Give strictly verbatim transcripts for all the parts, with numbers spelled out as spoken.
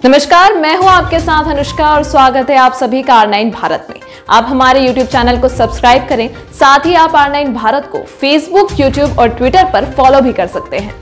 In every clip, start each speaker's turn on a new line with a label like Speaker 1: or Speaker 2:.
Speaker 1: नमस्कार, मैं हूं आपके साथ अनुष्का और स्वागत है आप सभी का आर नाइन भारत में। आप हमारे यूट्यूब चैनल को सब्सक्राइब करें, साथ ही आप आर नाइन भारत को फेसबुक, यूट्यूब और ट्विटर पर फॉलो भी कर सकते हैं।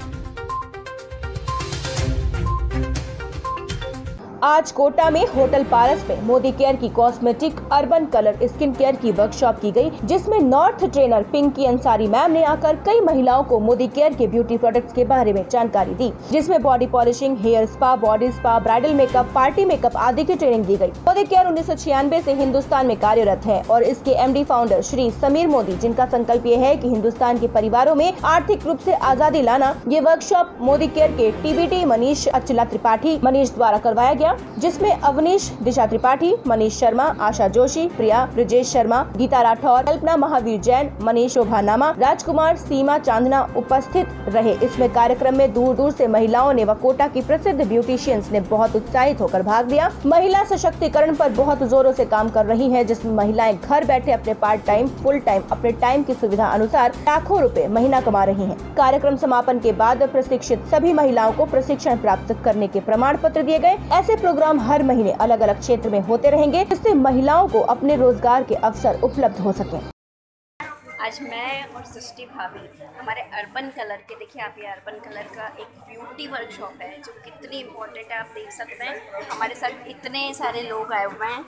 Speaker 2: आज कोटा में होटल पारस में मोदी केयर की cosmetic urban colour skin care की वर्कशॉप की गई, जिसमें north trainer Pinky Ansari ma'am ने आकर कई महिलाओं को मोदी केयर के ब्यूटी प्रोडक्ट्स के बारे में जानकारी दी, जिसमें body polishing, hair spa, body spa, bridal makeup, party makeup आदि की ट्रेनिंग दी गई। मोदी केयर उन्नीस सौ छियानवे से हिंदुस्तान में कार्यरत है और इसके एमडी फाउंडर श्री समीर मोदी, जिनका संकल्प ये है कि हिंदुस्तान के परिवारों में आर्थिक रूप से आजादी लाना। ये वर्कशॉप मोदी केयर के टीबीटी मनीष अचला त्रिपाठी मनीष द्वारा करवाया गया, जिसमें अवनीश दिशा त्रिपाठी, मनीष शर्मा, आशा जोशी, प्रिया ब्रजेश शर्मा, गीता राठौर, कल्पना महावीर जैन, मनीष शोभा नामा, राजकुमार, सीमा चांदना उपस्थित रहे। इसमें कार्यक्रम में दूर दूर से महिलाओं ने व कोटा की प्रसिद्ध ब्यूटिशियंस ने बहुत उत्साहित होकर भाग लिया। महिला सशक्तिकरण पर बहुत जोरों से काम कर रही है, जिसमें महिलाएं घर बैठे अपने पार्ट टाइम, फुल टाइम, अपने टाइम की सुविधा अनुसार लाखों रुपए महीना कमा रही हैं। कार्यक्रम समापन के बाद प्रशिक्षित सभी महिलाओं को प्रशिक्षण प्राप्त करने के प्रमाण पत्र दिए गए। ऐसे प्रोग्राम हर महीने अलग अलग क्षेत्र में होते रहेंगे, जिससे महिलाओं को अपने रोजगार के अवसर उपलब्ध हो सके।
Speaker 3: आज मैं और सृष्टि भाभी हमारे अर्बन कलर के, देखिए आप ये अर्बन कलर का एक ब्यूटी वर्कशॉप है जो कितनी इम्पोर्टेंट है, आप देख सकते हैं। हमारे साथ इतने सारे लोग आए हुए हैं,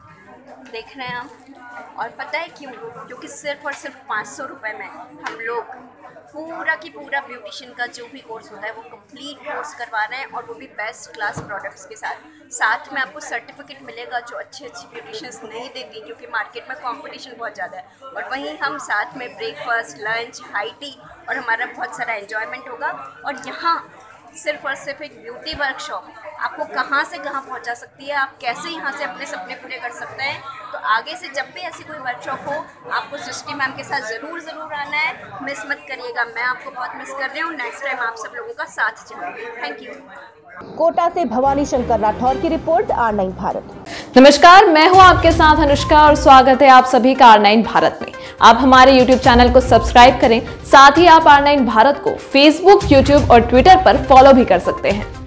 Speaker 3: देख रहे हैं हम। और पता है क्यों? क्योंकि सिर्फ और सिर्फ पाँच सौ रुपये में हम लोग पूरा की पूरा ब्यूटिशियन का जो भी कोर्स होता है वो कंप्लीट कोर्स करवा रहे हैं, और वो भी बेस्ट क्लास प्रोडक्ट्स के साथ। साथ में आपको सर्टिफिकेट मिलेगा जो अच्छे अच्छे ब्यूटिशियंस नहीं देंगे, क्योंकि मार्केट में कंपटीशन बहुत ज़्यादा है। और वहीं हम साथ में ब्रेकफास्ट, लंच, हाई टी और हमारा बहुत सारा एन्जॉयमेंट होगा। और यहाँ सिर्फ और सिर्फ एक ब्यूटी वर्कशॉप आपको कहाँ से कहाँ पहुँचा सकती है, आप कैसे यहाँ से अपने सपने पूरे कर सकते हैं। तो आगे से जब भी ऐसी कोई वर्कशॉप हो, आपको सृष्टि मैम के साथ ज़रूर ज़रूर आना है, मिस मत करिएगा। मैं आपको बहुत मिस कर रही हूँ, नेक्स्ट टाइम आप सब लोगों का साथ चाहूँगी। Thank you.
Speaker 2: कोटा से भवानी शंकर राठौर की रिपोर्ट, आर नाइन भारत।
Speaker 1: नमस्कार, मैं हूं आपके साथ अनुष्का और स्वागत है आप सभी का आर नाइन भारत में। आप हमारे यूट्यूब चैनल को सब्सक्राइब करें, साथ ही आप आर नाइन भारत को फेसबुक, यूट्यूब और ट्विटर पर फॉलो भी कर सकते हैं।